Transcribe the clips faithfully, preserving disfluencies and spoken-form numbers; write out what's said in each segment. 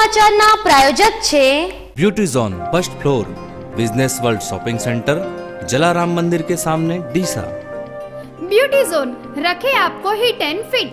સમાચારના પ્રાયોજક છે beauty zone first floor business world shopping centre Jalaram मंदिर के सामने डीसा। ब्यूटी जोन रखे आपको हिट एंड फिट।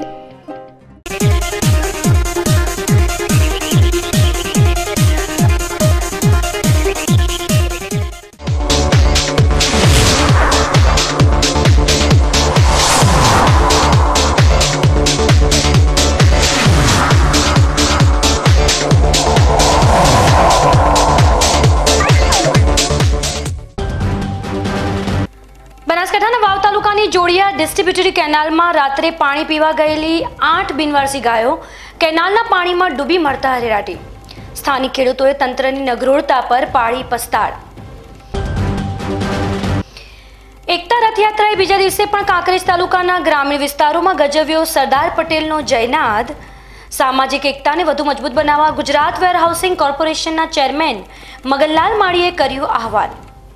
બનાસકાંઠાના વાવ તાલુકાની જોડિયા ડિસ્ટ્રીબ્યુટરી કેનાલમાં રાત્રે પાણી પીવા ગયેલી આઠ બિનવારસી ગાયો કેનાલના પાણીમાં ડૂબી મરતા હરેરાટી। સ્થાનિક ખેડૂતોએ તંત્રની નગરોળતા પર પાડી પસ્તાળ। એકતા રથયાત્રાએ બીજા દિવસે પણ કાંકરેજ તાલુકાના ગ્રામીણ વિસ્તારોમાં ગજવ્યો સરદાર પટેલનો જયનાદ। સામાજિક એકતાને વધુ મજબૂત બનાવવા ગુજરાત વેરહાઉસિંગ કોર્પોરેશનના ચેરમેન મગનલાલ માળીએ કર્યું આહવાન।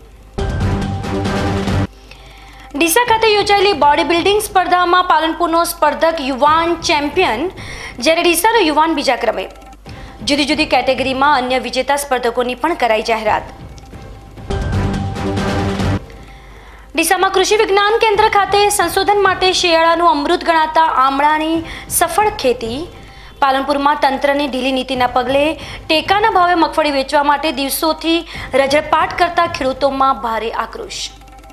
ડીસા ખાતે યોજાયેલી બોડી બિલ્ડિંગ સ્પર્ધામાં પાલનપુરનો સ્પર્ધક યુવાન ચેમ્પિયન, જ્યારે ડીસાનો યુવાન બીજા ક્રમે। જુદી જુદી કેટેગરીમાં અન્ય વિજેતા સ્પર્ધકોની પણ કરાઈ જાહેરાત। ડીસામાં કૃષિ વિજ્ઞાન કેન્દ્ર ખાતે સંશોધન માટે શિયાળાનું અમૃત ગણાતા આમળાની સફળ ખેતી। પાલનપુરમાં તંત્રની ઢીલી નીતિના પગલે ટેકાના ભાવે મગફળી વેચવા માટે દિવસોથી રજળપાટ કરતા ખેડૂતોમાં ભારે આક્રોશ।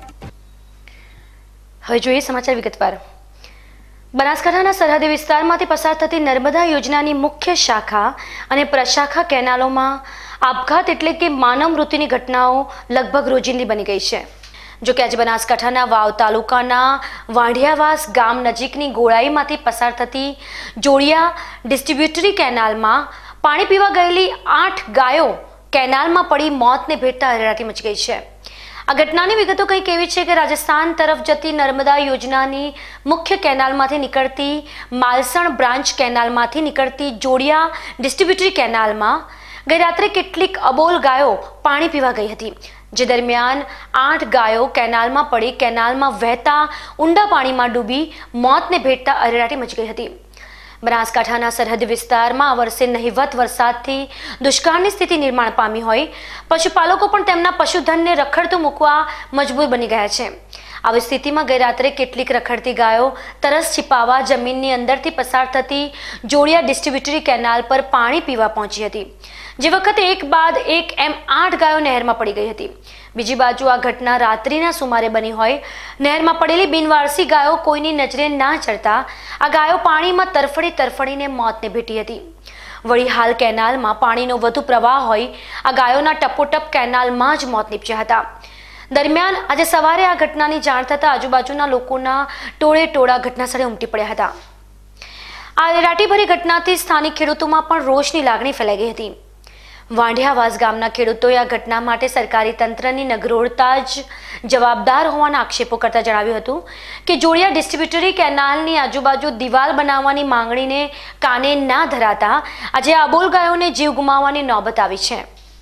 હવે જોઈએ સમાચાર વિગતવાર। બનાસકાંઠાના સરહદી વિસ્તારમાંથી પસાર થતી નર્મદા યોજનાની મુખ્ય શાખા અને પ્રશાખા કેનાલોમાં આપઘાત એટલે કે માનવ મૃત્યુની ઘટનાઓ લગભગ રોજિંદી બની ગઈ છે। જો કે આજે બનાસકાંઠાના વાવ તાલુકાના વાંઢિયાવાસ ગામ નજીકની ગોળાઈમાંથી પસાર થતી જોડિયા ડિસ્ટ્રીબ્યુટરી કેનાલમાં પાણી પીવા ગયેલી આઠ ગાયો કેનાલમાં પડી મોતને ભેટતા હરેરાટી મચી ગઈ છે। આ ઘટનાની વિગતો કંઈક એવી છે કે રાજસ્થાન તરફ જતી નર્મદા યોજનાની મુખ્ય કેનાલમાંથી નીકળતી માલસણ બ્રાન્ચ કેનાલમાંથી નીકળતી જોડિયા ડિસ્ટ્રીબ્યુટરી કેનાલમાં ગઈ રાત્રે કેટલીક અબોલ ગાયો પાણી પીવા ગઈ હતી, જે દરમિયાન આઠ ગાયો કેનાલમાં પડી કેનાલમાં વહેતા ઊંડા પાણીમાં ડૂબી મોતને ભેટતા અરેરાટી મચી ગઈ હતી। બનાસકાંઠાના સરહદ વિસ્તારમાં આ વર્ષે નહિવત વરસાદથી દુષ્કાળની સ્થિતિ નિર્માણ પામી હોય પશુપાલકો પણ તેમના પશુધનને રખડતું મૂકવા મજબૂર બની ગયા છે। આવી સ્થિતિમાં ગઈ રાત્રે કેટલીક રખડતી ગાયો તરસ छिपावा જમીનની અંદરથી પસાર થતી જોડિયા ડિસ્ટ્રીબ્યુટરી કેનાલ પર પાણી પીવા પહોંચી હતી, જે વખતે એક બાદ એક એમ આઠ ગાયો નહેરમાં પડી ગઈ હતી। બીજી બાજુ આ ઘટના રાત્રિના સુમારે બની હોય। નહેરમાં પડેલી બિનવારસી ગાયો કોઈની નજરે ના ચડતા આ ગાયો પાણીમાં તરફડી તરફડીને મોતને ભેટી હતી। વળી હાલ કેનાલમાં પાણીનો વધુ પ્રવાહ હોય આ ગાયોના ટપોટપ કેનાલમાં જ મોત નીપજ્યા હતા। દરમિયાન આજે સવારે આ ઘટનાની જાણ થતાં આજુબાજુના લોકોના ટોળે ટોળા ઘટનાસ્થળે ઉમટી પડ્યા હતા। આ રેરાટીભરી ઘટનાથી સ્થાનિક ખેડૂતોમાં પણ રોષની લાગણી ફેલાઈ ગઈ હતી। વાંઢિયાવાસ ગામના ખેડૂતોએ આ ઘટના માટે સરકારી તંત્રની નગરોળતા જ જવાબદાર હોવાના આક્ષેપો કરતા જણાવ્યું હતું કે જોડિયા ડિસ્ટ્રીબ્યુટરી કેનાલની આજુબાજુ દિવાલ બનાવવાની માંગણીને કાને ના ધરાતા આજે અબોલ ગાયોને જીવ ગુમાવવાની નોબત આવી છે।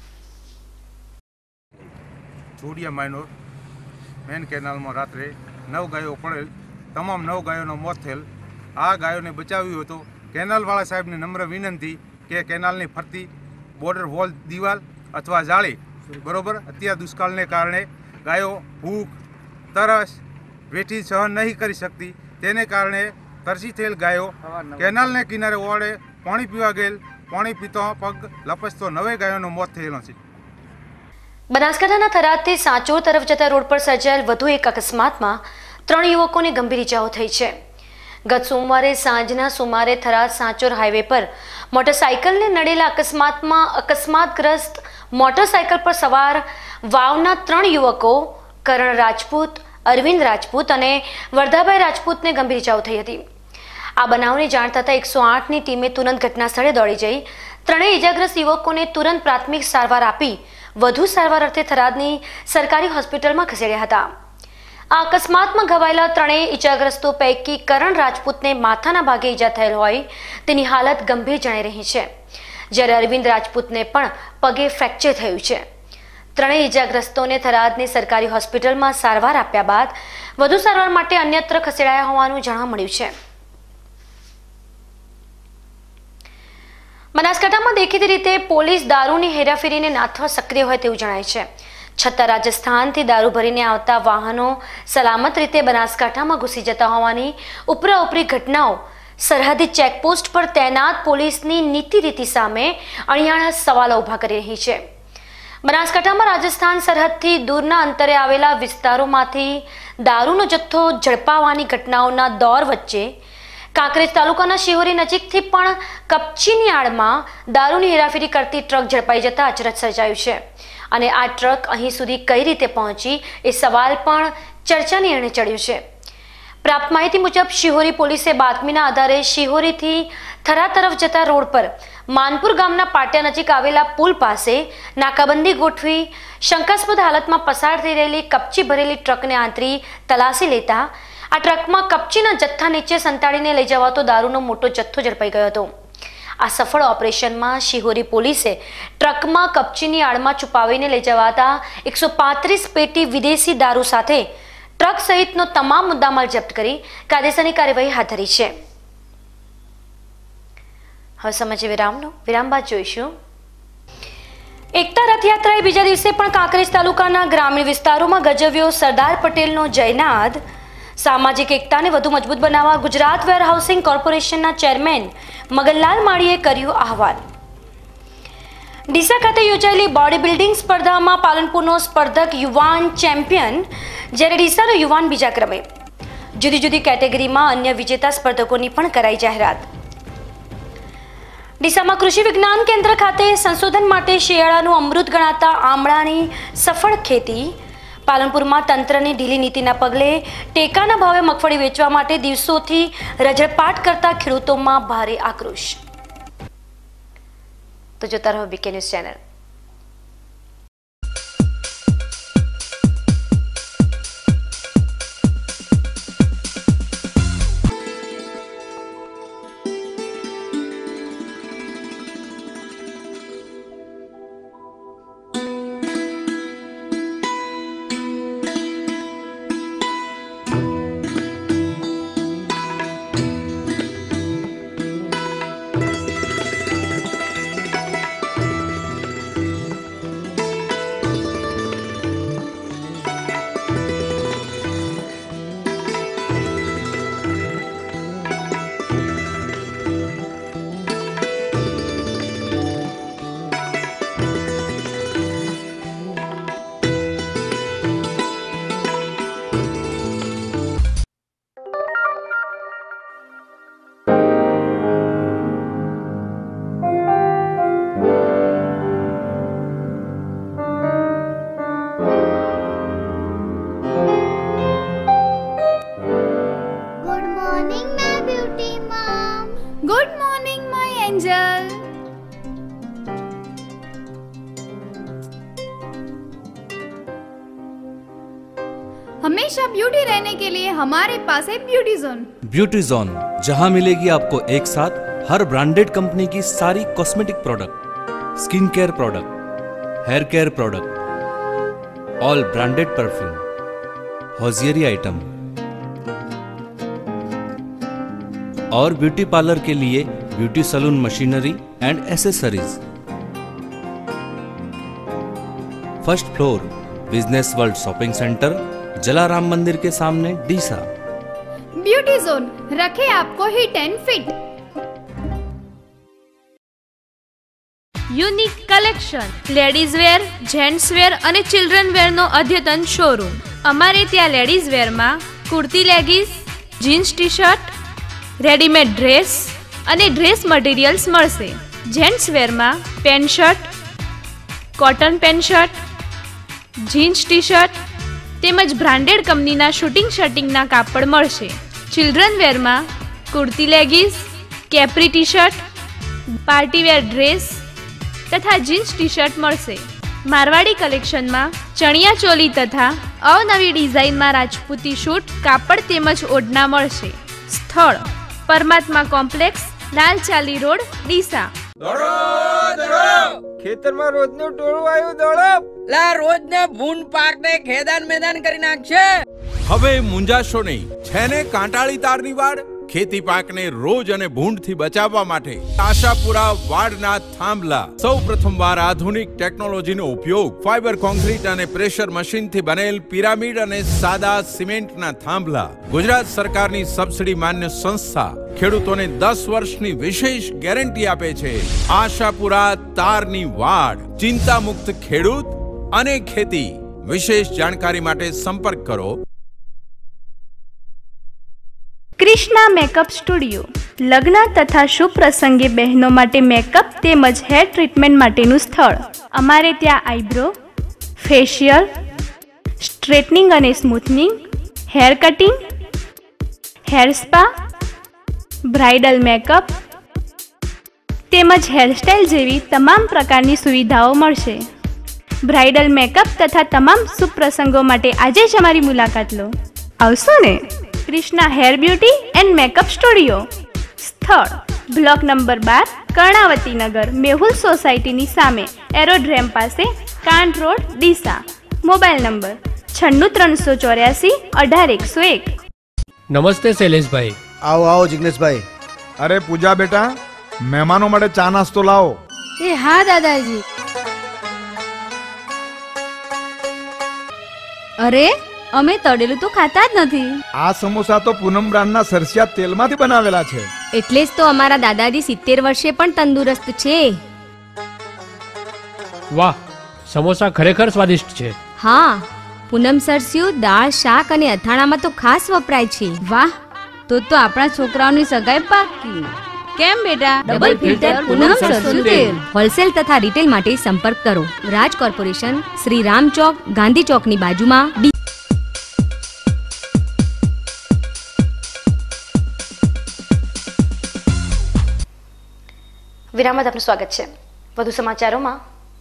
જોડિયા માઇનોર મેન કેનાલમાં રાત્રે નવ ગાયો પડેલ, તમામ નવ ગાયોનો મોત થયેલ। આ ગાયોને બચાવ્યું હતું। કેનાલવાળા સાહેબને નમ્ર વિનંતી કે કેનાલની ફરતી બોર્ડર વોલ દિવાલ અથવા જાળી બરોબર અત્યારે દુષ્કાળને કારણે ગાયો ભૂખ તરસ વેઠી સહન નહીં કરી શકતી, તેને કારણે તરસી થયેલ ગાયો કેનાલને કિનારે ઓળે પાણી પીવા ગયેલ, પાણી પીતો પગ લપસતો નવે ગાયોનો મોત થયેલો છે। બનાસકાંઠાના થરાદથી સાંચોર તરફ જતા રોડ પર સર્જાયેલ વધુ એક અકસ્માતમાં ત્રણ યુવકોને ગંભીર ઇજાઓ થઈ છે। ગત સોમવારે સાંજના સુમારે થરાદ સાંચોર હાઈવે પર મોટરસાઇકલને નડેલા અકસ્માતમાં અકસ્માતગ્રસ્ત મોટરસાઇકલ પર સવાર વાવના ત્રણ યુવકો કરણ રાજપૂત, અરવિંદ રાજપૂત અને વરદાભાઈ રાજપૂતને ગંભીર ઇજાઓ થઈ હતી। આ બનાવની જાણ થતાં એકસો આઠની ટીમે તુરંત ઘટના સ્થળે દોડી જઈ ત્રણેય ઇજાગ્રસ્ત યુવકોને તુરંત પ્રાથમિક સારવાર આપી વધુ સારવાર અર્થે થરાદની સરકારી હોસ્પિટલમાં ખસેડ્યા હતા। આ અકસ્માતમાં ઘવાયેલા ત્રણેય ઇજાગ્રસ્તો પૈકી કરણ રાજપૂતને માથાના ભાગે ઈજા થયેલ હોય તેની હાલત ગંભીર જણાઈ રહી છે, જ્યારે અરવિંદ રાજપૂતને પણ પગે ફ્રેક્ચર થયું છે। ત્રણેય ઇજાગ્રસ્તોને થરાદની સરકારી હોસ્પિટલમાં સારવાર આપ્યા બાદ વધુ સારવાર માટે અન્યત્ર ખસેડાયા હોવાનું જાણવા મળ્યું છે। બનાસકાંઠામાં દેખીતી રીતે પોલીસ દારૂની હેરાફેરીને નાથવા સક્રિય હોય તેવું જણાય છે. છતાં રાજસ્થાનથી દારૂ ભરીને આવતા વાહનો સલામત રીતે બનાસકાંઠામાં ઘૂસી જતા હોવાની ઉપરાઉપરી ઘટનાઓ સરહદી ચેકપોસ્ટ પર તૈનાત પોલીસની નીતિ રીતિ સામે અણિયાળા સવાલો ઊભા કરી રહી છે. બનાસકાંઠામાં રાજસ્થાન સરહદથી દૂરના અંતરે આવેલા વિસ્તારોમાંથી દારૂનો જથ્થો ઝડપાવવાની ઘટનાઓના દોર વચ્ચે કાંકરેજ તાલુકાના શિહોરી નજીકથી પણ કપચીની આડમાં દારૂની હેરાફેરી કરતી ટ્રક ઝડપાઈ જતા અચરજ સર્જાયું છે. અને આ ટ્રક અહીં સુધી કઈ રીતે પહોંચી એ સવાલ પણ ચર્ચાની એણે ચડ્યો છે. પ્રાપ્ત માહિતી મુજબ શિહોરી પોલીસે બાતમીના આધારે શિહોરીથી થરા તરફ જતા રોડ પર માનપુર ગામના પાટિયા નજીક આવેલા પુલ પાસે નાકાબંધી ગોઠવી શંકાસ્પદ હાલતમાં પસાર થઈ રહેલી કપચી ભરેલી ટ્રકને આંતરી તલાશી લેતા આ ટ્રકમાં કપચીના જથ્થા નીચે સંતાડીને લઈ જવાતો દારૂનો મોટો જથ્થો ઝડપાઈ ગયો હતો. આ સફળ ઓપરેશનમાં શિહોરી પોલીસે ટ્રકમાં કપચીની આડમાં છુપાવીને લઈ જવાતા એકસો પાંત્રીસ પેટી વિદેશી દારૂ સાથે ટ્રક સહિતનો તમામ મુદ્દામાલ જપ્ત કરી કાયદેસરની કાર્યવાહી હાથ ધરી છે. હવે સમજીએ વિરામનો. વિરામ બાદ જોઈશું. એકતા રથયાત્રાએ બીજા દિવસે પણ કાંકરેજ તાલુકાના ગ્રામીણ વિસ્તારોમાં ગજવ્યો સરદાર પટેલનો જયનાદ. સામાજિક એકતાને વધુ મજબૂત બનાવવા ગુજરાત વેર હાઉસિંગ કોર્પોરેશનના ચેરમેન મગનલાલ માળીએ કર્યું આહવાન. ડીસા ખાતે યોજાયેલી બોડી બિલ્ડિંગ સ્પર્ધામાં પાલનપુરનો સ્પર્ધક યુવાન ચેમ્પિયન, જ્યારે ડીસાનો યુવાન બીજા ક્રમે. જુદી જુદી કેટેગરીમાં અન્ય વિજેતા સ્પર્ધકોની પણ કરાઈ જાહેરાત. ડીસામાં કૃષિ વિજ્ઞાન કેન્દ્ર ખાતે સંશોધન માટે શિયાળાનું અમૃત ગણાતા આમળાની સફળ ખેતી. પાલનપુરમાં તંત્રની ઢીલી નીતિના પગલે ટેકાના ભાવે મગફળી વેચવા માટે દિવસોથી રજળપાટ કરતા ખેડૂતોમાં ભારે આક્રોશ. તો જોતા રહો બીકે ન્યૂઝ ચેનલ. हमेशा ब्यूटी रहने के लिए हमारे पास है ब्यूटी जोन. ब्यूटी जोन, जहां मिलेगी आपको एक साथ हर ब्रांडेड कंपनी की सारी cosmetic product, skin care product, hair care product, all branded perfume, hosiery item और ब्यूटी पार्लर के लिए beauty salon machinery and accessories. First floor, business world shopping centre, Jalaram मंदिर के सामने, डीसा. ब्यूटी जोन, रखे आपको hit and fit. Unique collection, ladies wear, gents wear અને children વેરનો અદ્યતન શોરૂમ. અમારે ત્યાં લેડીઝ વેરમાં kurti leggings, jeans T shirt, readymade dress અને ડ્રેસ મટીરિયલ્સ મળશે. જેન્ટ્સ વેરમાં pant shirt, cotton pant shirt, jeans T shirt તેમજ બ્રાન્ડેડ કંપનીના શૂટિંગ શર્ટિંગના કાપડ મળશે. ચિલ્ડ્રન વેરમાં kurti leggings, capri T shirt, party wear dress તથા જીન્સ ટી શર્ટ મળશે. મારવાડી કલેક્શનમાં ચણિયા ચોલી તથા અવનવી ડિઝાઇનમાં રાજપૂતી શૂટ કાપડ તેમજ ઓઢણા મળશે. સ્થળ પરમાત્મા કોમ્પ્લેક્સ, લાલ ચાલી રોડ, ડીસા. દોડો દોડો, ખેતરમાં રોજનું ટોળું આવ્યું, દોડો. લા રોજને ભૂન પાકને ખેદાન મેદાન કરી નાખશે. હવે મુંજાશો નહીં, છે ને કાંટાળી તારની વાડ. ખેતી પાકને રોજ અને ભૂંડથી બચાવવા માટે આશાપુરા વાડના થાંભલા સૌ પ્રથમવાર આધુનિક ટેકનોલોજીનો ઉપયોગ ફાઈબર કોન્ક્રીટ અને પ્રેશર મશીનથી બનેલ પિરામિડ અને સાદા સિમેન્ટના થાંભલા ગુજરાત સરકારની સબસિડી માન્ય સંસ્થા ખેડૂતોને દસ વર્ષની વિશેષ ગેરંટી આપે છે. આશાપુરા તારની વાડ, ચિંતા મુક્ત ખેડૂત અને ખેતી. વિશેષ જાણકારી માટે સંપર્ક કરો. ક્રિષ્ના મેકઅપ સ્ટુડિયો લગ્ન તથા શુભ પ્રસંગે બહેનો માટે મેકઅપ તેમજ હેર ટ્રીટમેન્ટ માટેનું સ્થળ. અમારે ત્યાં આઈબ્રો, ફેશિયલ, સ્ટ્રેટનિંગ અને smoothening, hair cutting, hair spa, bridal makeup તેમજ હેરસ્ટાઇલ જેવી તમામ પ્રકારની સુવિધાઓ મળશે. બ્રાઇડલ મેકઅપ તથા તમામ શુભ પ્રસંગો માટે આજે જ અમારી મુલાકાત લો. આવશો ને? Krishna hair beauty and makeup studio. સ્થળ બ્લોક નંબર બાર, કર્ણાવતી નગર, મેહુલ સોસાયટીની સામે, એરોડ્રેમ પાસે, Kanth road, Deesa. Mobile number છન્નું ત્રણસો ચોર્યાસી અઢાર એકસો એક. નમસ્તે શૈલેષભાઈ. આવો આવો જિગ્નેશભાઈ. અરે પૂજા બેટા, મહેમાનો માટે ચા નાસ્તો લાવો. એ હા દાદાજી. અરે અમે તળેલું તો ખાતા જ નથી. આ સમોસા તો પૂનમ બ્રાન્ડના સરસિયા તેલમાંથી બનાવેલા છે. એટલે જ તો અમારા દાદાજી સિત્તેર વર્ષે પણ તંદુરસ્ત છે. વાહ, સમોસા ખરેખર સ્વાદિષ્ટ છે. હા, પૂનમ સરસ્યું દાળ, શાક અને અથાણામાં તો ખાસ વપરાય છે. વાહ, તો તો આપણા છોકરાઓની સગાઈ પાકી. કેમ બેટા? ડબલ ફિલ્ટર પૂનમ સરસ્યું તેલ. હોલસેલ તથા રિટેલ માટે સંપર્ક કરો. રાજ કોર્પોરેશન, શ્રી રામ ચોક, ગાંધી ચોકની બાજુમાં. વિરામમાં આપનું સ્વાગત છે. વધુ સમાચારોમાં,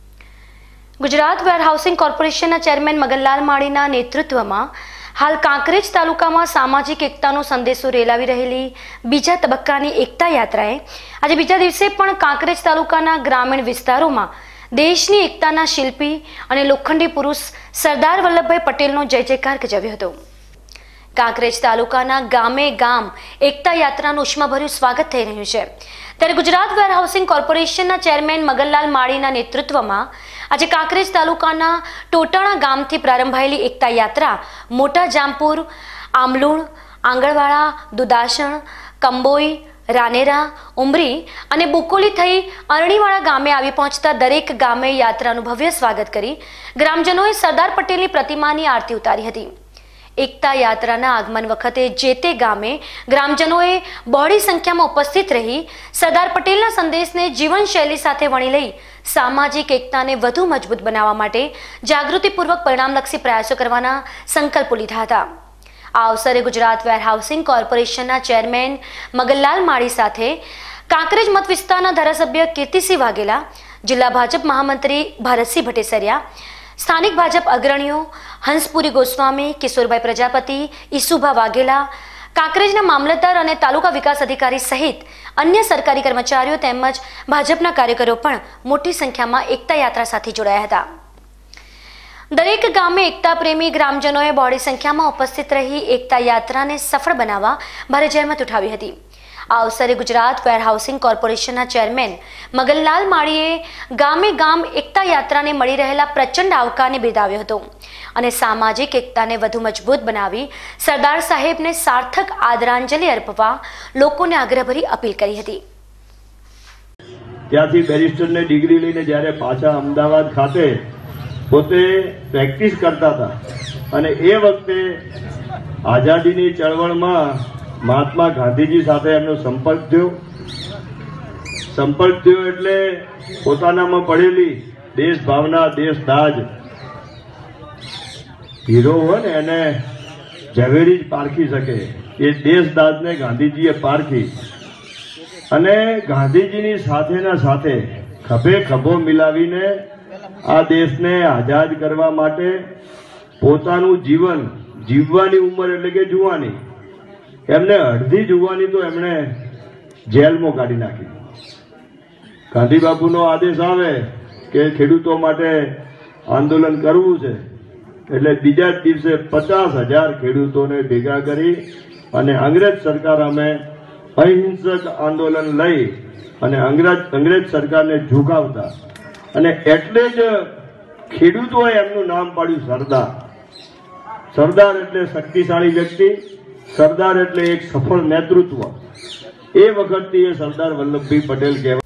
ગુજરાત વેરહાઉસિંગ કોર્પોરેશનના ચેરમેન મગનલાલ માળીના નેતૃત્વમાં હાલ કાંકરેજ તાલુકામાં સામાજિક એકતાનો સંદેશો રેલાવી રહેલી બીજા તબક્કાની એકતા યાત્રાએ આજે બીજા દિવસે પણ કાંકરેજ તાલુકાના ગ્રામીણ વિસ્તારોમાં દેશની એકતાના શિલ્પી અને લોખંડી પુરુષ સરદાર વલ્લભભાઈ પટેલનો જય જયકાર ગજવ્યો હતો. કાંકરેજ તાલુકાના ગામે ગામ એકતા યાત્રાનું ઉષ્માભર્યું સ્વાગત થઈ રહ્યું છે. ત્યારે ગુજરાત વેરહાઉસિંગ કોર્પોરેશનના ચેરમેન મગનલાલ માળીના નેતૃત્વમાં આજે કાંકરેજ તાલુકાના ટોટાણા ગામથી પ્રારંભાયેલી એકતા યાત્રા મોટા જામપુર, આમલુણ, આંગણવાડા, દુદાસણ, કંબોઈ, રાનેરા, ઉમરી અને બુકોલી થઈ અરણીવાડા ગામે આવી પહોંચતા દરેક ગામે યાત્રાનું ભવ્ય સ્વાગત કરી ગ્રામજનોએ સરદાર પટેલની પ્રતિમાની આરતી ઉતારી હતી. એકતા યાત્રાના આગમન વખતે જે તે ગામે ગ્રામજનોએ બહોળી સંખ્યામાં ઉપસ્થિત રહી સરદાર પટેલના સંદેશને જીવનશૈલી સાથે વણી લઈ સામાજિક એકતાને વધુ મજબૂત બનાવવા માટે જાગૃતિપૂર્વક પરિણામલક્ષી પ્રયાસો કરવાના સંકલ્પો લીધા હતા. આ અવસરે ગુજરાત વેરહાઉસિંગ કોર્પોરેશનના ચેરમેન મગનલાલ માળી સાથે કાંકરેજ મત વિસ્તારના ધારાસભ્ય કીર્તિસિંહ વાઘેલા, જિલ્લા ભાજપ મહામંત્રી ભારતસિંહ ભટ્ટેસરિયા, સ્થાનિક ભાજપ અગ્રણીઓ હંસપુરી ગોસ્વામી, કિશોરભાઈ પ્રજાપતિ, ઈસુભા વાઘેલા, કાંકરેજના મામલતદાર અને તાલુકા વિકાસ અધિકારી સહિત અન્ય સરકારી કર્મચારીઓ તેમજ ભાજપના કાર્યકરો પણ મોટી સંખ્યામાં એકતા યાત્રા સાથે જોડાયા હતા. દરેક ગામે એકતા પ્રેમી ગ્રામજનોએ બહોળી સંખ્યામાં ઉપસ્થિત રહી એકતા યાત્રાને સફળ બનાવવા ભારે જહેમત ઉઠાવી હતી. આ અવસરે ગુજરાત વેરહાઉસિંગ કોર્પોરેશનના ચેરમેન મગનલાલ માળીએ ગામે ગામ એકતા યાત્રાને મળી રહેલા પ્રચંડ આવકારને બિરદાવ્યો હતો અને સામાજિક એકતાને વધુ મજબૂત બનાવી સરદાર સાહેબને સાર્થક આદરાંજલિ અર્પવા લોકોને આગ્રહભરી અપીલ કરી હતી. ત્યાંથી બેરિસ્ટરની ડિગ્રી લઈને જ્યારે પાછા અમદાવાદ ખાતે પોતે પ્રેક્ટિસ કરતા હતા અને એ વખતે આઝાદીની ચળવળમાં મહાત્મા ગાંધીજી સાથે એમનો સંપર્ક થયો. સંપર્ક થયો એટલે પોતાનામાં પડેલી દેશ ભાવના, દેશ દાજ, હીરો હોય ને એને ઝવેરી જ પારખી શકે, એ દેશ દાજને ગાંધીજીએ પારખી અને ગાંધીજીની સાથેના સાથે ખભે ખભો મિલાવીને આ દેશને આઝાદ કરવા માટે પોતાનું જીવન, જીવવાની ઉંમર એટલે કે જુવાની, એમને અડધી જુવાની તો એમણે જેલમાં કાઢી નાખી. ગાંધી બાપુનો આદેશ આવે કે ખેડૂતો માટે આંદોલન કરવું છે એટલે બીજા જ દિવસે પચાસ હજાર ખેડૂતોને ભેગા કરી અને અંગ્રેજ સરકાર અમે અહિંસક આંદોલન લઈ અને અંગ્રેજ અંગ્રેજ સરકારને ઝુકાવતા, અને એટલે જ ખેડૂતોએ એમનું નામ પાડ્યું સરદાર. સરદાર એટલે શક્તિશાળી વ્યક્તિ, સરદાર એટલે એક સફળ નેતૃત્વ. એ વખતથી એ સરદાર વલ્લભભાઈ પટેલ કહેવાય.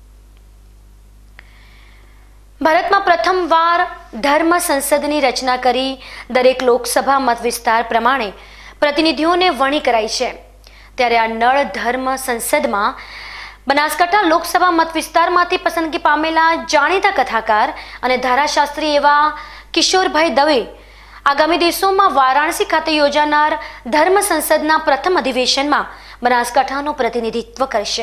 ભારતમાં પ્રથમવાર ધર્મ સંસદની રચના કરી દરેક લોકસભા મત વિસ્તાર પ્રમાણે પ્રતિનિધિઓને વરણી કરાઈ છે. ત્યારે આ નળ ધર્મ સંસદમાં બનાસકાંઠા લોકસભા મત વિસ્તારમાંથી પસંદગી પામેલા જાણીતા કથાકાર અને ધારાશાસ્ત્રી એવા કિશોરભાઈ દવે આગામી દિવસોમાં વારાણસી ખાતે યોજાનાર ધર્મ સંસદના પ્રથમ અધિવેશનમાં બનાસકાંઠાનું પ્રતિનિધિત્વ કરશે.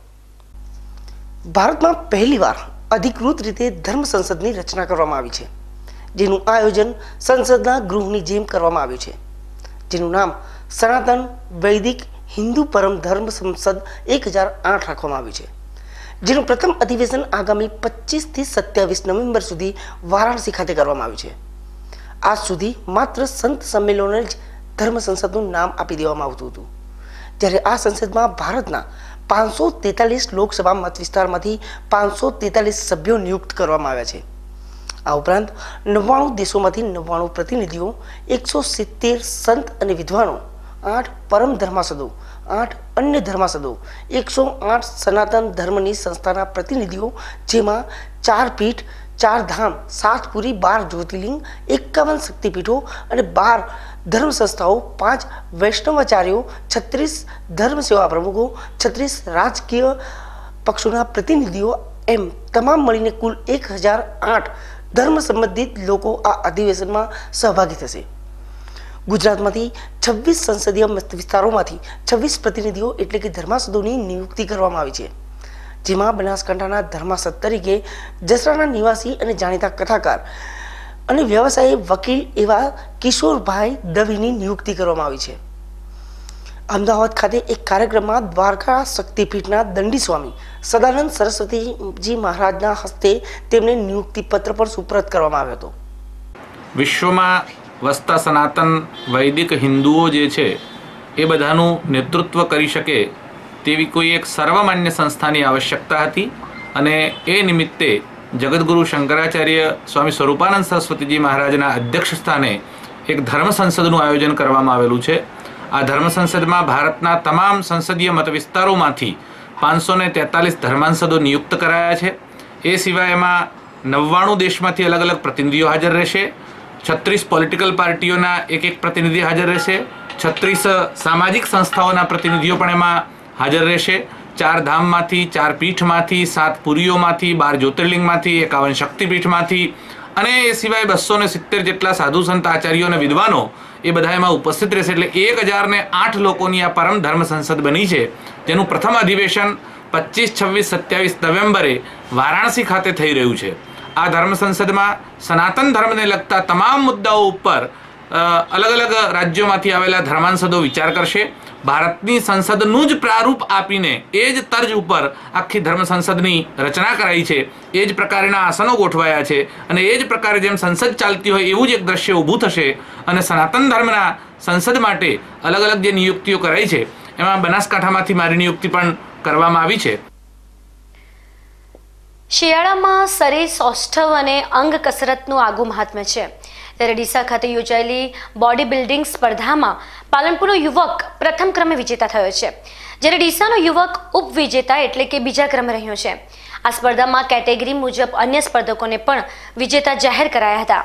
ભારતમાં પહેલીવાર અધિકૃત રીતે ધર્મ સંસદની રચના કરવામાં આવી છે, જેનું આયોજન સંસદના ગૃહની જેમ કરવામાં આવ્યું છે, જેનું નામ સનાતન વૈદિક હિન્દુ પરમ ધર્મ સંસદ એક હજાર આઠ રાખવામાં આવ્યું છે, જેનું પ્રથમ અધિવેશન આગામી પચીસ થી સત્યાવીસ નવેમ્બર સુધી વારાણસી ખાતે કરવામાં આવ્યું છે. આજ સુધી માત્ર સંત સંમેલનોને જ ધર્મ સંસદનું નામ આપી દેવામાં આવતું હતું, જ્યારે આ સંસદમાં ભારતના પાંચસો તેતાલીસ લોકસભા મત વિસ્તારમાંથી પાંચસો તેતાલીસ સભ્યો નિયુક્ત કરવામાં આવ્યા છે. આ ઉપરાંત નવ્વાણું દેશોમાંથી નવ્વાણું પ્રતિનિધિઓ, એકસો સિત્તેર સંત અને વિદ્વાનો, આઠ પરમ ધર્માસદો, આઠ અન્ય ધર્માસદો, એકસો આઠ સનાતન ધર્મની સંસ્થાના પ્રતિનિધિઓ, જેમાં ચાર પીઠ, ચાર ધામ, સાત પુરી, બાર જ્યોતિર્લિંગ, એકાવન શક્તિપીઠો અને બાર ધર્મ સંસ્થાઓ, પાંચ વૈષ્ણવાચાર્યો, છત્રીસ ધર્મ સેવા પ્રમુખો, છત્રીસ રાજકીય પક્ષોના પ્રતિનિધિઓ, એમ તમામ મળીને કુલ એક હજાર આઠ ધર્મ સંબંધિત લોકો આ અધિવેશનમાં સહભાગી થશે. ગુજરાતમાંથી છવ્વીસ સંસદીય મત વિસ્તારોમાંથી છવ્વીસ પ્રતિનિધિઓ એટલે કે ધર્માસદોની નિયુક્તિ કરવામાં આવી છે, જેમાં બનાસકાંઠાના ધર્માસદ તરીકે જસરાના નિવાસી અને જાણીતા કથાકાર અને વ્યવસાયી વકીલ એવા કિશોરભાઈ દવેની નિયુક્તિ કરવામાં આવી છે. અમદાવાદ ખાતે એક કાર્યક્રમમાં દ્વારકા શક્તિપીઠના દંડી સ્વામી સદાનંદ સરસ્વતીજી મહારાજના હસ્તે તેમને નિયુક્તિ પત્ર પર સુપ્રત કરવામાં આવ્યો હતો. વિશ્વમાં વસતા સનાતન વૈદિક હિન્દુઓ જે છે એ બધાનું નેતૃત્વ કરી શકે તેવી કોઈ એક સર્વમાન્ય સંસ્થાની આવશ્યકતા હતી, અને એ નિમિત્તે જગદગુરુ શંકરાચાર્ય સ્વામી સ્વરૂપાનંદ સરસ્વતીજી મહારાજના અધ્યક્ષ સ્થાને એક ધર્મ સંસદનું આયોજન કરવામાં આવેલું છે. આ ધર્મ સંસદમાં ભારતના તમામ સંસદીય મત વિસ્તારોમાંથી પાંચસો ને તેતાલીસ ધર્માંસદો નિયુક્ત કરાયા છે. એ સિવાય એમાં નવ્વાણું દેશમાંથી અલગ અલગ પ્રતિનિધિઓ હાજર રહેશે. છત્રીસ પોલિટિકલ પાર્ટીઓના એક એક પ્રતિનિધિ હાજર રહેશે. છત્રીસ સામાજિક સંસ્થાઓના પ્રતિનિધિઓ પણ એમાં હાજર રહેશે. ચાર ધામમાંથી, ચાર પીઠમાંથી, સાત પુરીઓમાંથી, બાર જ્યોતિર્લિંગમાંથી, એકાવન શક્તિપીઠમાંથી અને એ સિવાય બસો ને સિત્તેર જેટલા સાધુ સંત આચાર્યો અને વિદ્વાનો એ બધા એમાં ઉપસ્થિત રહેશે. એટલે એક હજાર ને આઠ લોકોની આ પરમ ધર્મ સંસદ બની છે, જેનું પ્રથમ અધિવેશન પચીસ, છવ્વીસ, સત્યાવીસ નવેમ્બરે વારાણસી ખાતે થઈ રહ્યું છે. આ ધર્મ સંસદમાં સનાતન ધર્મને લગતા તમામ મુદ્દાઓ ઉપર અલગ અલગ રાજ્યોમાંથી આવેલા ધર્માંસદો વિચાર કરશે. ભારતની સંસદનું જ પ્રારૂપ આપીને એ જ તર્જ ઉપર આખી ધર્મ સંસદની રચના કરાઈ છે. એ જ પ્રકારના આસનો ગોઠવાયા છે અને એ જ પ્રકારે જેમ સંસદ ચાલતી હોય એવું જ એક દ્રશ્ય ઊભું થશે. અને સનાતન ધર્મના સંસદ માટે અલગ અલગ જે નિયુક્તિઓ કરાઈ છે એમાં બનાસકાંઠામાંથી મારી નિયુક્તિ પણ કરવામાં આવી છે. શિયાળામાં શરીર સૌષ્ઠવ અને અંગ કસરતનું આગવું મહાત્મ્ય છે, ત્યારે ડીસા ખાતે યોજાયેલી બોડી બિલ્ડિંગ સ્પર્ધામાં પાલનપુરનો યુવક પ્રથમ ક્રમે વિજેતા થયો છે, જ્યારે ડીસાનો યુવક ઉપવિજેતા એટલે કે બીજા ક્રમે રહ્યો છે. આ સ્પર્ધામાં કેટેગરી મુજબ અન્ય સ્પર્ધકોને પણ વિજેતા જાહેર કરાયા હતા.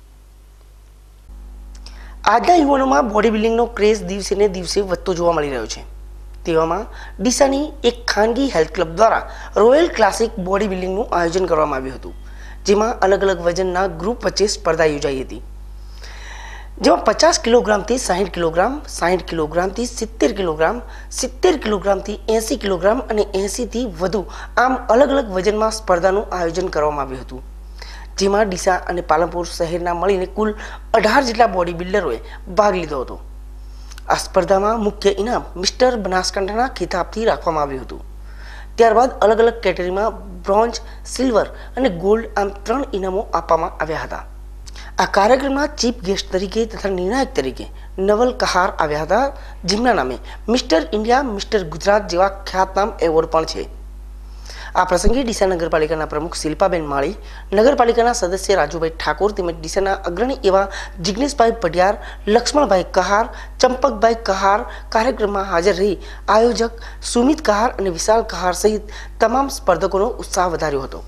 આજના યુવાનોમાં બોડી બિલ્ડિંગનો ક્રેઝ દિવસે ને દિવસે વધતો જોવા મળી રહ્યો છે. તેવામાં ડીસાની એક ખાનગી હેલ્થ ક્લબ દ્વારા રોયલ ક્લાસિક બોડી બિલ્ડિંગનું આયોજન કરવામાં આવ્યું હતું, જેમાં અલગ અલગ વજનના ગ્રુપ વચ્ચે સ્પર્ધા યોજાઈ હતી, જેમાં પચાસ કિલોગ્રામથી સાહીઠ કિલોગ્રામ, સાહીઠ કિલોગ્રામથી સિત્તેર કિલોગ્રામ, સિત્તેર કિલોગ્રામથી એંસી કિલોગ્રામ અને એંસીથી વધુ આમ અલગ અલગ વજનમાં સ્પર્ધાનું આયોજન કરવામાં આવ્યું હતું, જેમાં ડીસા અને પાલનપુર શહેરના મળીને કુલ અઢાર જેટલા બોડી બિલ્ડરોએ ભાગ લીધો હતો. આ સ્પર્ધામાં મુખ્ય ઇનામ મિસ્ટર બનાસકાંઠાના ખિતાબથી રાખવામાં આવ્યું હતું. ત્યારબાદ અલગ અલગ કેટેગરીમાં બ્રોન્ઝ, સિલ્વર અને ગોલ્ડ આમ ત્રણ ઇનામો આપવામાં આવ્યા હતા. આ કાર્યક્રમમાં ચીફ ગેસ્ટ તરીકે તથા નિર્ણાયક તરીકે નવલ કહાર આવ્યા હતા, જેમના નામે મિસ્ટર ઇન્ડિયા, મિસ્ટર ગુજરાત જેવા ખ્યાતનામ એવોર્ડ પણ છે. આ પ્રસંગે ડીસા નગરપાલિકાના પ્રમુખ શિલ્પાબેન માળી, નગરપાલિકાના સદસ્ય રાજુભાઈ ઠાકોર તેમજ ડીસાના અગ્રણી એવા જિગ્નેશભાઈ પઢિયાર, લક્ષ્મણભાઈ કહાર, ચંપકભાઈ કહાર કાર્યક્રમમાં હાજર રહી આયોજક સુમિત કહાર અને વિશાલ કહાર સહિત તમામ સ્પર્ધકોનો ઉત્સાહ વધાર્યો હતો.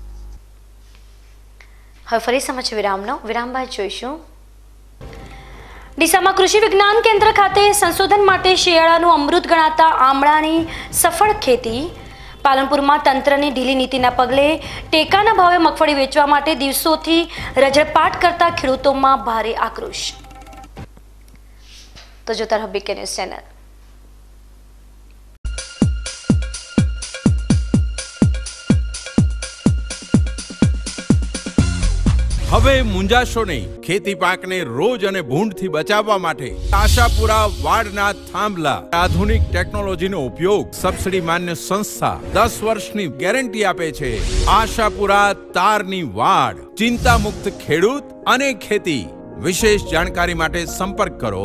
હવે ફરી સમાચાર વિરામનો વિરામ બાદ જોઈશું. ડીસામાં કૃષિ વિજ્ઞાન કેન્દ્ર ખાતે સંશોધન માટે શિયાળાનું અમૃત ગણાતા આમળાની સફળ ખેતી. પાલનપુરમાં તંત્રની ઢીલી નીતિના પગલે ટેકાના ભાવે મગફળી વેચવા માટે દિવસોથી રજળપાટ કરતા ખેડૂતોમાં ભારે આક્રોશ. તો જોતા રહો બીકે ન્યૂઝ ચેનલ. હવે મૂંઝાશો નહીં. ખેતી પાકને રોજ અને ભૂંડથી બચાવવા માટે આશાપુરા વાડના થાંભલા આધુનિક ટેકનોલોજીનો ઉપયોગ સબસિડી માન્ય સંસ્થા દસ વર્ષની ગેરંટી આપે છે. આશાપુરા તારની વાડ, ચિંતા મુક્ત ખેડૂત અને ખેતી. વિશેષ જાણકારી માટે સંપર્ક કરો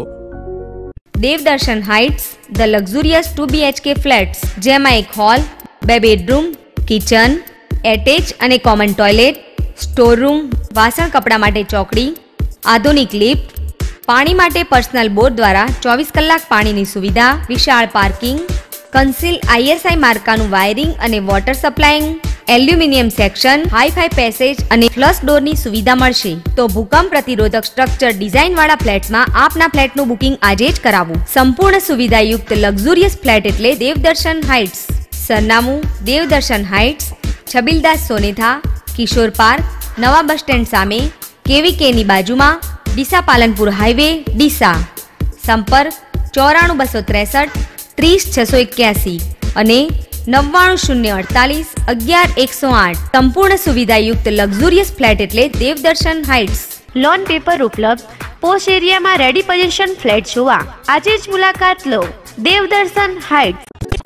Devdarshan heights, the luxurious two BHK flats, જેમાં એક હોલ, બે બેડરૂમ, કિચન, એટેચ અને કોમન ટોયલેટ, સ્ટોર રૂમ, વાસણ કપડા માટે ચોકડી, આધુનિક લિફ્ટ, પાણી માટે પર્સનલ બોર દ્વારા ચોવીસ કલાક પાણીની સુવિધા, વિશાળ પાર્કિંગ, કન્સીલ આઈએસઆઈ માર્કાનું વાયરિંગ અને water supplying, aluminium section, hi fi passage અને ફ્લશ ડોરની સુવિધા મળશે. તો ભૂકંપ પ્રતિરોધક સ્ટ્રક્ચર ડિઝાઇનવાળા ફ્લેટ્સમાં આપના ફ્લેટનું બુકિંગ આજે જ કરાવવું. સંપૂર્ણ સુવિધાયુક્ત લક્ઝુરિયસ ફ્લેટ એટલે દેવદર્શન હાઇટ્સ. સરનામું દેવદર્શન હાઇટ્સ, છબીલદાસ સોનેથા, કિશોર પાર્ક, નવા બસ સ્ટેન્ડ સામે, કેવીકેની બાજુમાં, ડીસા પાલનપુર હાઈવે, ડીસા. સંપર્ક ચોરાણું બસો ત્રેસઠ ત્રીસ છસો એક્યાસી અને નવ્વાણું શૂન્ય અડતાલીસ અગિયાર એકસો આઠ. સંપૂર્ણ સુવિધાયુક્ત લક્ઝુરિયસ ફ્લેટ એટલે દેવદર્શન હાઇટ્સ. લોન પેપર ઉપલબ્ધ. પોશ એરિયામાં રેડી પોઝિશન ફ્લેટ જોવા આજે જ મુલાકાત લો. Devdarshan heights.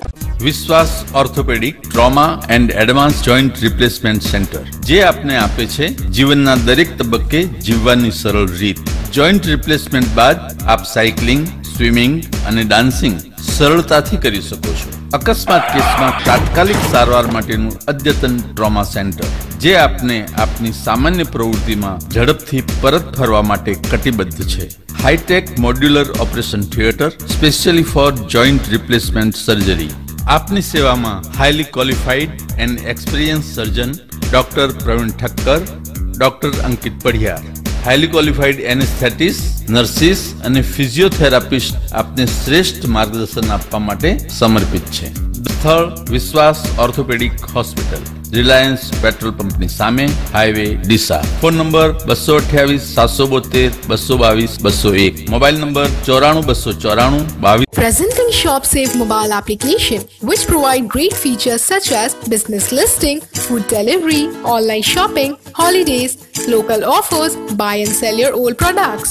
Vishwas orthopaedic trauma and advance joint replacement centre, જે આપને આપે છે જીવનના દરેક તબક્કે જીવવાની સરળ રીત. જોઈન્ટ રિપ્લેસમેન્ટ બાદ આપ સાયકલિંગ, સ્વિમિંગ અને ડાન્સિંગ સરળતાથી કરી શકો છો. અકસ્માત કેસમાં તાત્કાલિક સારવાર માટેનું અદ્યતન ટ્રોમા સેન્ટર, જે આપને આપની સામાન્ય પ્રવૃત્તિમાં ઝડપથી પરત ફરવા માટે કટિબદ્ધ છે. Hi tech modular operation theatre specially for joint replacement surgery. આપની સેવામાં highly qualified and experience surgeon doctor Pravin Thakkar, doctor Ankit Padhiyar, highly qualified anaesthetist, nurses અને ફિઝિયોથેરાપિસ્ટ આપને શ્રેષ્ઠ માર્ગદર્શન આપવા માટે સમર્પિત છે. સ્થળ વિશ્વાસ ઓર્થોપેડિક હોસ્પિટલ, રિલાયન્સ પેટ્રોલ પંપની સામે, હાઈવે, ડીસા. ફોન નંબર બસો અઠ્યાવીસ સાતસો બોતેર બસો બાવીસ બસો એક. મોબાઈલ નંબર ચોરાણું બસો ચોરાણું બાવીસ. Presenting ShopSafe mobile application, which provide great features such as business listing, food delivery, online shopping, holidays, local offers, buy and sell your old products.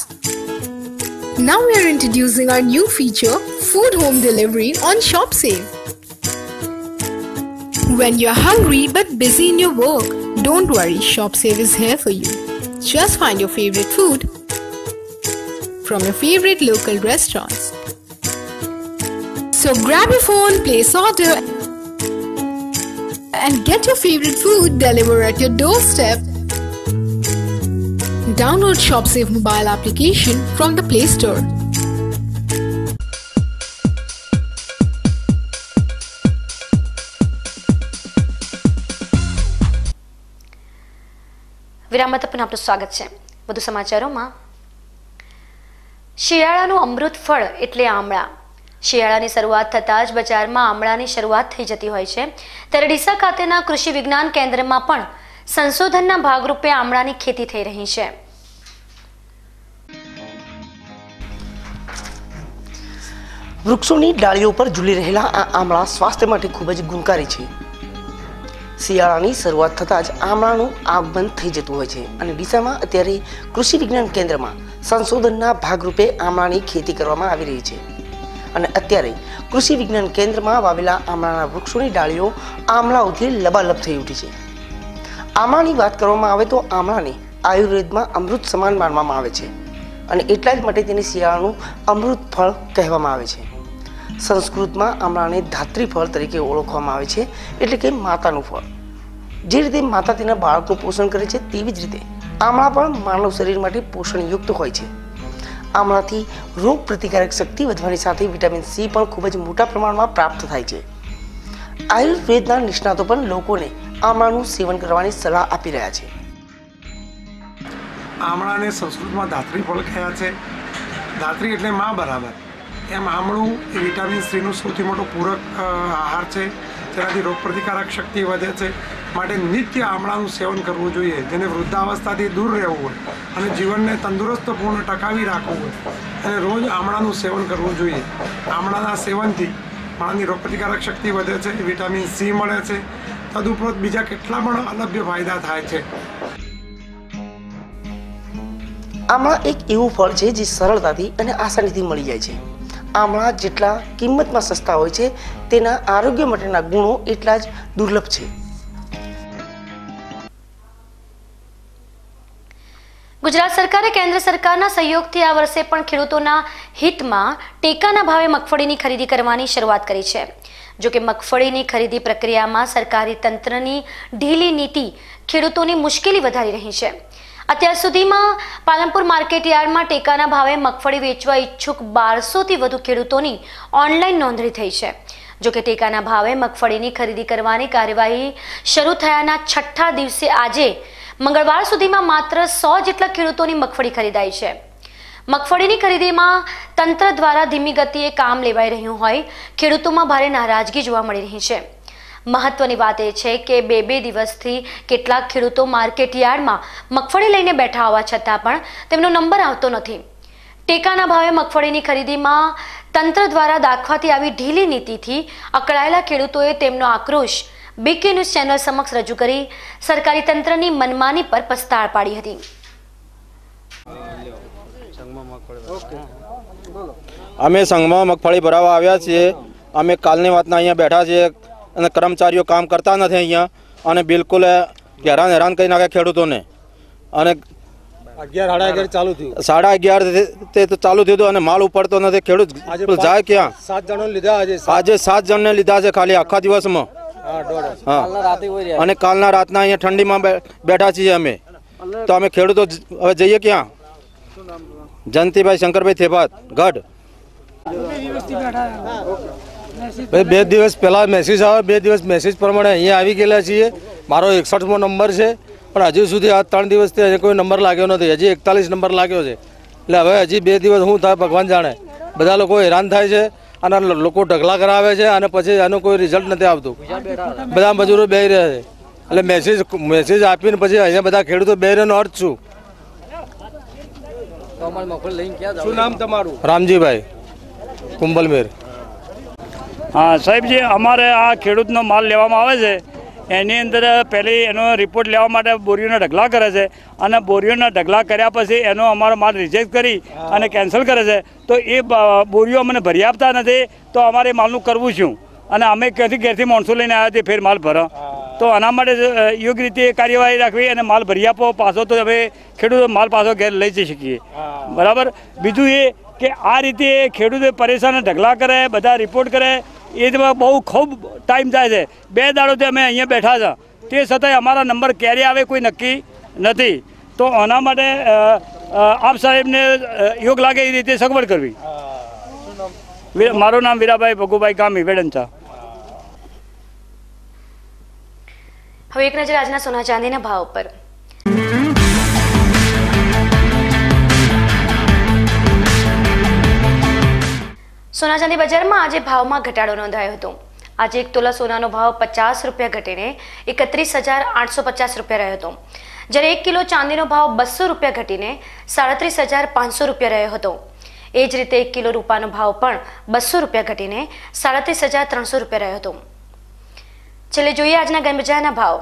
Now we are introducing our new feature, food home delivery on ShopSafe. When you're hungry but busy in your work, don't worry, ShopSafe is here for you. Just find your favorite food from your favorite local restaurants. So grab your phone, place order and get your favorite food delivered at your doorstep. Download ShopSafe mobile application from the Play Store. વિરામ બાદ પણ આપનું સ્વાગત છે. વધુ સમાચારોમાં. શિયાળાનું અમૃત ફળ એટલે આમળા. શિયાળાની શરૂઆત થતાં જ બજારમાં આમળાની શરૂઆત થઈ જતી હોય છે, ત્યારે ડીસા ખાતેના કૃષિ વિજ્ઞાન કેન્દ્રમાં પણ સંશોધનના ભાગરૂપે આમળાની ખેતી થઈ રહી છે. વૃક્ષોની ડાળીઓ પર ઝૂલી રહેલા આ આમળા સ્વાસ્થ્ય માટે ખૂબ જ ગુણકારી છે. શિયાળાની શરૂઆત થતાં જ આમળાનું આગમન થઈ જતું હોય છે અને ડીસામાં અત્યારે કૃષિ વિજ્ઞાન કેન્દ્રમાં સંશોધનના ભાગરૂપે આમળાની ખેતી કરવામાં આવી રહી છે અને અત્યારે કૃષિ વિજ્ઞાન કેન્દ્રમાં વાવેલા આમળાના વૃક્ષોની ડાળીઓ આમળાઓથી લબાલબ થઈ ઉઠી છે. આમળાની વાત કરવામાં આવે તો આમળાને આયુર્વેદમાં અમૃત સમાન માનવામાં આવે છે અને એટલા જ માટે તેને શિયાળાનું અમૃત ફળ કહેવામાં આવે છે. સંસ્કૃતમાં આમળાને ધાત્રી ફળ તરીકે ઓળખવામાં આવે છે, એટલે કે માતાનું ફળ. જે રીતે માતા તેના બાળકનું પોષણ કરે છે તેવી જ રીતે આમળા પણ માનવ શરીર માટે પોષણયુક્ત હોય છે. આમળાથી રોગ પ્રતિકારક શક્તિ વધવાની સાથે વિટામિન સી પણ ખૂબ જ મોટા પ્રમાણમાં પ્રાપ્ત થાય છે. આયુર્વેદના નિષ્ણાતો પણ લોકોને આમળાનું સેવન કરવાની સલાહ આપી રહ્યા છે. આમળાને સંસ્કૃતમાં ધાત્રી ફળ કહ્યા છે. ધાત્રી એટલે માં બરાબર. એમ આમળું એ વિટામિન સીનું સૌથી મોટો પૂરક આહાર છે, જેનાથી રોગપ્રતિકારક શક્તિ વધે છે. માટે નિત્ય આમળાનું સેવન કરવું જોઈએ. જેને વૃદ્ધાવસ્થાથી દૂર રહેવું હોય અને જીવનને તંદુરસ્તપૂર્ણ ટકાવી રાખવું હોય અને રોજ આમળાનું સેવન કરવું જોઈએ. આમળાના સેવનથી માણસની રોગપ્રતિકારક શક્તિ વધે છે, વિટામિન સી મળે છે. તદુપરાંત બીજા કેટલા પણ અલભ્ય ફાયદા થાય છે. આમળા એક એવું ફળ છે જે સરળતાથી અને આસાનીથી મળી જાય છે. આમળા જેટલા કિંમતમાં સસ્તા હોય છે તેના આરોગ્ય માટેના ગુણો એટલા જ દુર્લભ છે. ગુજરાત સરકારે કેન્દ્ર સરકારના સહયોગથી આ વર્ષે પણ ખેડૂતોના હિતમાં ટેકાના ભાવે મગફળીની ખરીદી કરવાની શરૂઆત કરી છે. જો કે મગફળીની ખરીદી પ્રક્રિયામાં સરકારી તંત્રની ઢીલી નીતિ ખેડૂતોની મુશ્કેલી વધારી રહી છે. અત્યાર સુધીમાં પાલનપુર માર્કેટ યાર્ડમાં ટેકાના ભાવે મગફળી વેચવા ઈચ્છુક બારસોથી વધુ ખેડૂતોની ઓનલાઈન નોંધણી થઈ છે. જો કે ટેકાના ભાવે મગફળીની ખરીદી કરવાની કાર્યવાહી શરૂ થયાના છઠ્ઠા દિવસે આજે મંગળવાર સુધીમાં માત્ર સો જેટલા ખેડૂતોની મગફળી ખરીદાઈ છે. મગફળીની ખરીદીમાં તંત્ર દ્વારા ધીમી ગતિએ કામ લેવાઈ રહ્યું હોય ખેડૂતોમાં ભારે નારાજગી જોવા મળી રહી છે. મહત્વની વાત એ છે કે બે બે દિવસથી કેટલાક ખેડૂતો માર્કેટ યાર્ડમાં મગફળી લઈને બેઠા હોવા છતાં પણ તેમનો નંબર આવતો નથી. ટેકાના ભાવે મગફળીની ખરીદીમાં તંત્ર દ્વારા દાખવાતી આવી ઢીલી નીતિથી અકળાયેલા ખેડૂતોએ તેમનો આક્રોશ બીકે ન્યૂઝ ચેનલ સમક્ષ રજૂ કરી સરકારી તંત્રની મનમાની પર પસ્તાળ પાડી હતી. અમે સંઘમાં મગફળી ભરાવા આવ્યા છીએ. અમે કાલની વાતના અહીંયા બેઠા છીએ અને કર્મચારીઓ કામ કરતા નથી અહીંયા અને બિલકુલ હેરાન હેરાન કરી નાખે ખેડૂતોને. અને અગિયાર સાડા અગિયાર ચાલુ થયું સાડા અગિયાર તે તો ચાલુ થયું અને માલ ઉપડતો નથી. ખેડૂત જાય ક્યાં? સાત જણો લીધા આજે આજે સાત જણને લીધા છે ખાલી આખા દિવસમાં. હા, અને કાલના રાતના અહીંયા ઠંડીમાં બેઠા છીએ અમે. તો અમે ખેડૂતો હવે જઈએ ક્યાં? જયંતિભાઈ શંકરભાઈ થેપાત ગઢ. બે દિવસ પહેલા મેસેજ આવે, બે દિવસ મેસેજ પ્રમાણે અહીંયા આવી ગયેલા છીએ. મારો એકસઠમો નંબર છે પણ હજુ સુધી આ ત્રણ દિવસથી હજી કોઈ નંબર લાગ્યો નથી. હજી એકતાલીસ નંબર લાગ્યો છે. એટલે હવે હજી બે દિવસ શું થાય ભગવાન જાણે. બધા લોકો હેરાન થાય છે અને લોકો ઢગલા કરાવે છે અને પછી આનું કોઈ રિઝલ્ટ નથી આવતું. બધા મજૂરો બેસી રહ્યા છે. એટલે મેસેજ મેસેજ આપીને પછી અહીંયા બધા ખેડૂતો બે રહ્યાનો અર્થ શું? શું નામ તમારું? રામજીભાઈ કુંબલમેર. હા સાહેબજી, અમારે આ ખેડૂતનો માલ લેવામાં આવે છે એની અંદર પહેલી એનો રિપોર્ટ લેવા માટે બોરીઓના ઢગલા કરે છે અને બોરીઓના ઢગલા કર્યા પછી એનો અમારો માલ રિજેક્ટ કરી અને કેન્સલ કરે છે. તો એ બોરીઓ અમને ભરી આપતા નથી. તો અમારે માલનું કરવું શું? અને અમે ક્યાંથી ઘેરથી માણસો લઈને આવ્યા તે ફેર માલ ભરો. તો આના માટે યોગ્ય રીતે કાર્યવાહી રાખવી અને માલ ભરી આપો પાછો, તો અમે ખેડૂતો માલ પાછો ઘેર લઈ જઈ શકીએ. બરાબર. બીજું એ કે આ રીતે ખેડૂતો પરેશાન ઢગલા કરે, બધા રિપોર્ટ કરે, એ બહુ ખૂબ ટાઈમ થાય છે. બે દાડોથી અમે અહીંયા બેઠા છે તે છતાંય અમારા નંબર ક્યારે આવે કોઈ નક્કી નથી. તો આના માટે આપ સાહેબને યોગ લાગે એ રીતે સગવડ કરવી. મારું નામ વીરાભાઈ ભગુભાઈ ગામી વેડંચા. હવે એક નજર આજના સોના ચાંદીના ભાવ પર. સોના ચાંદી બજારમાં આજે ભાવમાં ઘટાડો નોંધાયો હતો. આજે એક તોલા સોનાનો ભાવ પચાસ રૂપિયા ઘટીને એકત્રીસ હજાર આઠસો પચાસ રૂપિયા રહ્યો હતો, જ્યારે એક કિલો ચાંદીનો ભાવ બસો રૂપિયા ઘટીને સાડત્રીસ હજાર પાંચસો રૂપિયા રહ્યો હતો. એ જ રીતે એક કિલો રૂપાનો ભાવ પણ બસો રૂપિયા ઘટીને સાડત્રીસ હજાર ત્રણસો રૂપિયા રહ્યો હતો. છેલ્લે જોઈએ આજના ગંજ બજારના ભાવ.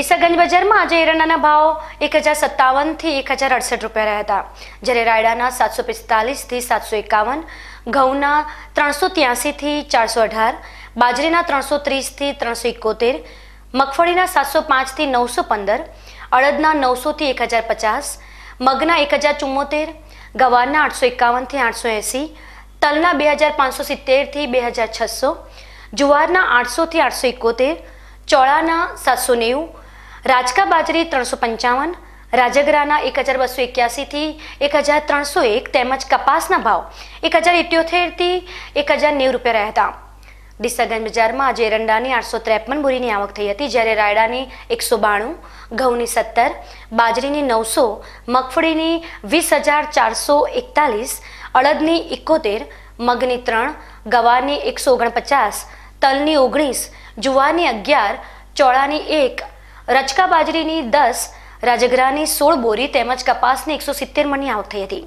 ડીસાગંજ બજારમાં આજે એરંડાના ભાવ એક હજાર સત્તાવનથી એક હજાર અડસઠ રૂપિયા રહ્યા હતા, જ્યારે રાયડાના સાતસો પિસ્તાલીસથી સાતસો એકાવન, ઘઉંના ત્રણસો ત્યાસીથી ચારસો અઢાર, બાજરીના ત્રણસો ત્રીસથી ત્રણસો એકોતેર, મગફળીના સાતસો પાંચથી નવસો પંદર, અડદના નવસોથી એક હજાર પચાસ, મગના એક હજાર ચુમ્મોતેર, ગવારના આઠસો એકાવનથી આઠસો એંસી, તલના બે હજાર પાંચસો સિત્તેરથી બે હજાર છસો, જુવારના આઠસોથી આઠસો એકોતેર, ચોળાના સાતસો નેવું, રાજકા બાજરી ત્રણસો પંચાવન, રાજગરાના એક હજાર બસો એક્યાસીથી એક હજાર ત્રણસો એક તેમજ કપાસના ભાવ એક હજાર ઇઠ્યોતેરથી એક હજાર નેવું રૂપિયા રહ્યા હતા. ડીસાગંજ બજારમાં આજે એરંડાની આઠસો ત્રેપન બોરીની આવક થઈ હતી, જ્યારે રાયડાની એકસો બાણું, ઘઉંની સત્તર, બાજરીની નવસો, મગફળીની વીસ હજાર ચારસો એકતાલીસ, અડદની એકોતેર, મગની ત્રણ, ગવારની એકસો ઓગણપચાસ, તલની ઓગણીસ, જુવારની અગિયાર, ચોળાની એક, રચકા બાજરીની દસ, રાજગરાની સોળ બોરી તેમજ કપાસની એકસો સિત્તેર મણની આવક થઈ હતી.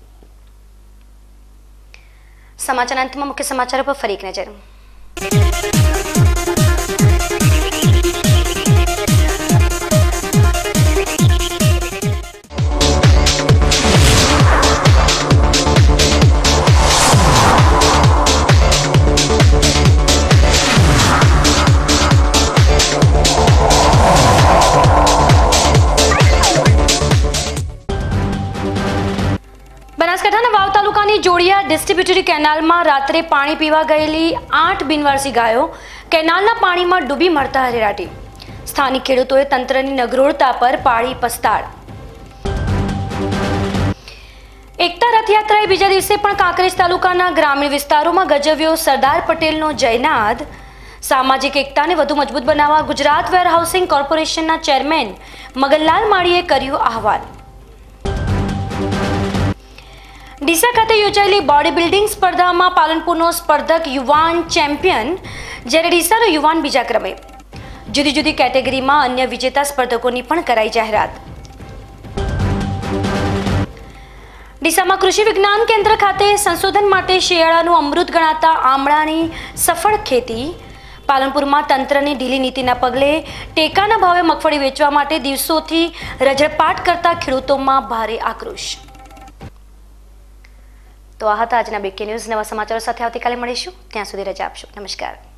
સમાચાર અંતમાં મુખ્ય સમાચારો પર ફરી એક નજર. બનાસકાંઠાના વાવ તાલુકાની જોડિયા ડિસ્ટ્રીબ્યુટરી કેનાલમાં રાત્રે પાણી પીવા ગયેલી આઠ બિનવારસી ગાયો કેનાલના પાણીમાં ડૂબી મળતા હરેરાટી. સ્થાનિક ખેડૂતોએ તંત્રની નગરોળતા પર પાડી પસ્તાળ. એકતા રથયાત્રાએ બીજા દિવસે પણ કાંકરેજ તાલુકાના ગ્રામીણ વિસ્તારોમાં ગજવ્યો સરદાર પટેલનો જયનાદ. સામાજિક એકતાને વધુ મજબૂત બનાવવા ગુજરાત વેરહાઉસિંગ કોર્પોરેશનના ચેરમેન મગનલાલ માળીએ કર્યું આહવાન. ડીસા ખાતે યોજાયેલી બોડી બિલ્ડિંગ સ્પર્ધામાં પાલનપુરનો સ્પર્ધક યુવાન ચેમ્પિયન, જ્યારે ડીસાનો યુવાન બીજા ક્રમે. જુદી જુદી કેટેગરીમાં અન્ય વિજેતા સ્પર્ધકોની પણ કરાઈ જાહેરાત. ડીસામાં કૃષિ વિજ્ઞાન કેન્દ્ર ખાતે સંશોધન માટે શિયાળાનું અમૃત ગણાતા આમળાની સફળ ખેતી. પાલનપુરમાં તંત્રની ઢીલી નીતિના પગલે ટેકાના ભાવે મગફળી વેચવા માટે દિવસોથી રજળપાટ કરતા ખેડૂતોમાં ભારે આક્રોશ. તો આ હતા આજના બ્રેકિંગ ન્યૂઝ. નવા સમાચારો સાથે આવતીકાલે મળીશું. ત્યાં સુધી રજા આપશો. નમસ્કાર.